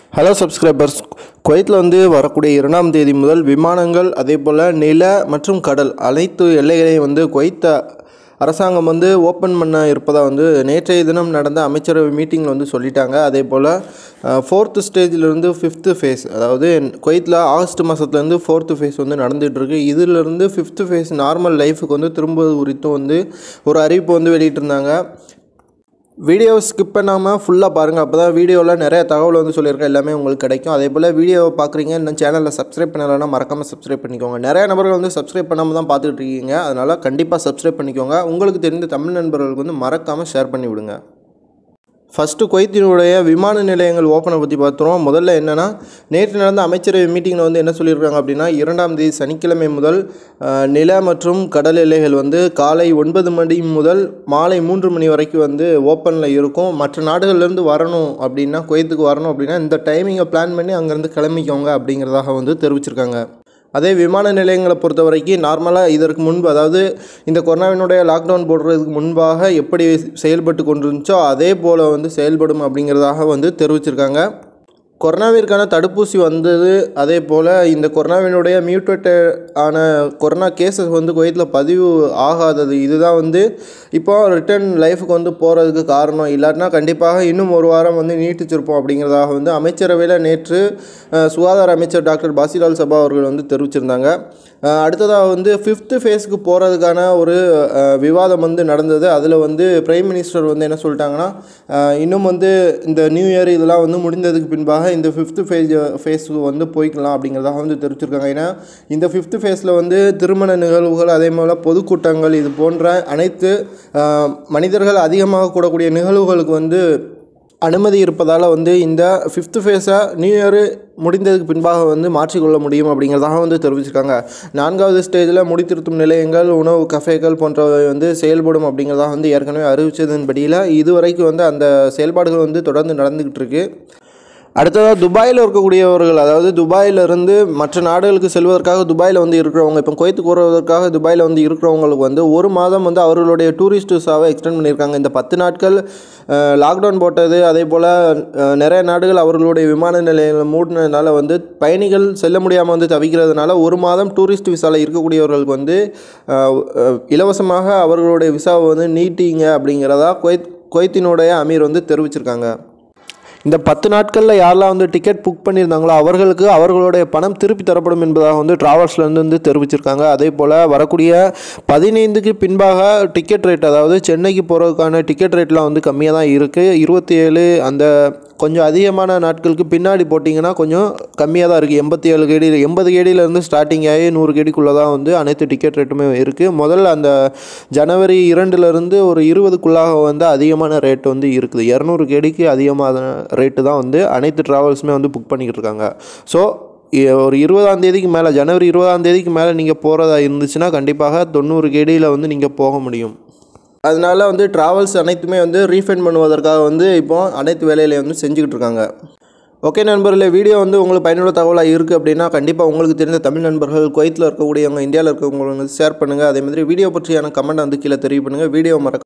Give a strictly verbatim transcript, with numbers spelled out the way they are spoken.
Hello subscribers, குவைத்தில் வந்து வரக்கூடிய இரண்டாம் தேதி முதல் விமானங்கள் அதே போல் நில மற்றும் கடல் அனைத்து எல்லைகளையும் வந்து குவைத்த அரசாங்கம் வந்து ஓப்பன் பண்ண இருப்பதாக வந்து நேற்றைய தினம் நடந்த அமைச்சரவை மீட்டிங்கில் வந்து சொல்லிட்டாங்க. அதே போல் ஃபோர்த்து ஸ்டேஜிலிருந்து ஃபிஃப்த்து ஃபேஸ், அதாவது குவைத்தில் ஆகஸ்ட் மாதத்துலேருந்து ஃபோர்த்து ஃபேஸ் வந்து நடந்துகிட்ருக்கு. இதிலிருந்து ஃபிஃப்த்து ஃபேஸ் நார்மல் லைஃபுக்கு வந்து திரும்புவது குறித்தும் வந்து ஒரு அறிவிப்பு வந்து வெளியிட்டிருந்தாங்க. வீடியோவை ஸ்கிப் பண்ணாமல் ஃபுல்லாக பாருங்கள், அப்போ தான் வீடியோவில் நிறைய தகவல் வந்து சொல்லியிருக்கேன், எல்லாமே உங்களுக்கு கிடைக்கும். அதே போல் வீடியோவை பார்க்குறீங்க, இன்னும் சேனலில் சப்ஸ்கிரைப் பண்ணலைன்னா மறக்காமல் சப்ஸ்கிரைப் பண்ணிக்கோங்க. நிறைய நபர்கள் வந்து சப்ஸ்கிரைப் பண்ணாமல் தான் பார்த்துட்டு இருக்கீங்க, அதனால் கண்டிப்பாக சப்ஸ்கிரைப் பண்ணிக்கோங்க. உங்களுக்கு தெரிந்த தமிழ் நண்பர்களுக்கு வந்து மறக்காமல் ஷேர் பண்ணி விடுங்க. ஃபஸ்ட்டு குவைத்தினுடைய விமான நிலையங்கள் ஓப்பனை பற்றி பார்த்துருவோம். முதல்ல என்னென்னா, நேற்று நடந்த அமைச்சரவை மீட்டிங்கில் வந்து என்ன சொல்லியிருக்காங்க அப்படின்னா, இரண்டாம் தேதி சனிக்கிழமை முதல் நில மற்றும் கடல் எல்லைகள் வந்து காலை ஒன்பது மணி முதல் மாலை மூன்று மணி வரைக்கும் வந்து ஓப்பனில் இருக்கும். மற்ற நாடுகள்லேருந்து வரணும் அப்படின்னா, குவைத்துக்கு வரணும் அப்படின்னா இந்த டைமிங்கை பிளான் பண்ணி அங்கேருந்து கிளம்பிக்கோங்க அப்படிங்கிறதாக வந்து தெரிவிச்சிருக்காங்க. அதே விமான நிலையங்களை பொறுத்த வரைக்கும் நார்மலாக இதற்கு முன்பு, அதாவது இந்த கொரோனாவினுடைய லாக்டவுன் போடுறதுக்கு முன்பாக எப்படி செயல்பட்டு கொண்டிருந்துச்சோ அதே போல் வந்து செயல்படும் அப்படிங்கிறதாக வந்து தெரிவிச்சிருக்காங்க. கொரோனாவிற்கான தடுப்பூசி வந்தது. அதே போல் இந்த கொரோனாவினுடைய மியூட்டேட்டட் ஆன கொரோனா கேஸஸ் வந்து குவைத்தில் பதிவு ஆகாதது, இதுதான் வந்து இப்போ ரிட்டர்ன் லைஃபுக்கு வந்து போகிறதுக்கு காரணம். இல்லாட்டினா கண்டிப்பாக இன்னும் ஒரு வாரம் வந்து நீட்டிச்சிருப்போம் அப்படிங்கிறதாக வந்து அமைச்சரவையில் நேற்று சுகாதார அமைச்சர் டாக்டர் பாசிலால் சபா அவர்கள் வந்து தெரிவிச்சிருந்தாங்க. அடுத்ததாக வந்து ஃபிஃப்த்து ஃபேஸுக்கு போகிறதுக்கான ஒரு விவாதம் வந்து நடந்தது. அதில் வந்து பிரைம் மினிஸ்டர் வந்து என்ன சொல்லிட்டாங்கன்னா, இன்னும் வந்து இந்த நியூ இயர் இதெல்லாம் வந்து முடிந்ததுக்கு பின்பாக இந்த ஃபிஃப்த்து ஃபேஸ் ஃபேஸுக்கு வந்து போய்க்கலாம் அப்படிங்கிறதாக வந்து தெரிவிச்சிருக்காங்க. ஏன்னா இந்த ஃபிஃப்த்து ஃபேஸில் வந்து திருமண நிகழ்வுகள் அதே போல் பொதுக்கூட்டங்கள் இது போன்ற அனைத்து மனிதர்கள் அதிகமாக கூடக்கூடிய நிகழ்வுகளுக்கு வந்து அனுமதி இருப்பதால் வந்து இந்த ஃபிஃப்த்து ஃபேஸை நியூ இயர் முடிந்ததுக்கு பின்பாக வந்து மாற்றிக்கொள்ள முடியும் அப்படிங்கிறதாக வந்து தெரிவிச்சிருக்காங்க. நான்காவது ஸ்டேஜில் முடித்திருத்தும் நிலையங்கள், உணவு கஃபேக்கள் போன்றவை வந்து செயல்படும் அப்படிங்கிறதாக வந்து ஏற்கனவே அறிவித்ததன்படியில் இதுவரைக்கும் வந்து அந்த செயல்பாடுகள் வந்து தொடர்ந்து நடந்துக்கிட்டு இருக்குது. அடுத்ததாக துபாயில் இருக்கக்கூடியவர்கள், அதாவது துபாயிலிருந்து மற்ற நாடுகளுக்கு செல்வதற்காக துபாயில் வந்து இருக்கிறவங்க, இப்போ குவைத்துக்கு வருவதற்காக துபாயில் வந்து இருக்கிறவங்களுக்கு வந்து ஒரு மாதம் வந்து அவர்களுடைய டூரிஸ்ட் விசாவை எக்ஸ்டெண்ட் பண்ணியிருக்காங்க. இந்த பத்து நாட்கள் லாக்டவுன் போட்டது, அதே போல் நிறைய நாடுகள் அவர்களுடைய விமான நிலையங்களை மூடினதுனால வந்து பயணிகள் செல்ல முடியாமல் வந்து தவிக்கிறதுனால ஒரு மாதம் டூரிஸ்ட் விசாவில் இருக்கக்கூடியவர்களுக்கு வந்து இலவசமாக அவர்களுடைய விசாவை வந்து நீட்டிங்க அப்படிங்கிறதா குவைத் குவைத்தினுடைய அமீர் வந்து தெரிவிச்சிருக்காங்க. இந்த பத்து நாட்களில் யாரெல்லாம் வந்து டிக்கெட் புக் பண்ணியிருந்தாங்களோ அவர்களுக்கு அவர்களுடைய பணம் திருப்பி தரப்படும் என்பதாக வந்து ட்ராவல்ஸ்லேருந்து வந்து தெரிவிச்சிருக்காங்க. அதே போல் வரக்கூடிய பதினைந்துக்கு பின்பாக டிக்கெட் ரேட், அதாவது சென்னைக்கு போகிறதுக்கான டிக்கெட் ரேட்லாம் வந்து கம்மியாக தான் இருக்குது. இருபத்தி ஏழு அந்த கொஞ்சம் அதிகமான நாட்களுக்கு பின்னாடி போட்டிங்கன்னா கொஞ்சம் கம்மியாக தான் இருக்குது. எண்பத்தி ஏழு கேடி எண்பது கேடியிலேருந்து ஸ்டார்டிங் ஆகி நூறு கேடிக்குள்ளே தான் வந்து அனைத்து டிக்கெட் ரேட்டுமே இருக்குது. முதல்ல அந்த ஜனவரி இரண்டுலேருந்து ஒரு இருபதுக்குள்ளாக வந்து அதிகமான ரேட் வந்து இருக்குது. இரநூறு கேடிக்கு அதிகமான ரேட்டு தான் வந்து அனைத்து ட்ராவல்ஸுமே வந்து புக் பண்ணிக்கிட்டு இருக்காங்க. ஸோ ஒரு இருபதாம் தேதிக்கு மேலே, ஜனவரி இருபதாம் தேதிக்கு மேலே நீங்கள் போகிறதா இருந்துச்சுன்னா கண்டிப்பாக தொண்ணூறு கேடியில் வந்து நீங்கள் போக முடியும். அதனால் வந்து ட்ராவல்ஸ் அனைத்துமே வந்து ரீஃபண்ட் பண்ணுவதற்காக வந்து இப்போ அனைத்து வேலையிலையும் வந்து செஞ்சுக்கிட்டு இருக்காங்க. ஓகே நண்பர்களே, வீடியோ வந்து உங்களுக்கு பயனுள்ள தகவலாக இருக்குது அப்படின்னா கண்டிப்பாக உங்களுக்கு தெரிந்த தமிழ் நண்பர்கள், குவைத்தில் இருக்கக்கூடியவங்க, இந்தியாவில் இருக்கவங்க வந்து ஷேர் பண்ணுங்கள். அதே மாதிரி வீடியோ பற்றியான கமெண்ட் வந்து கீழே தெரிவு பண்ணுங்கள். வீடியோ மறக்க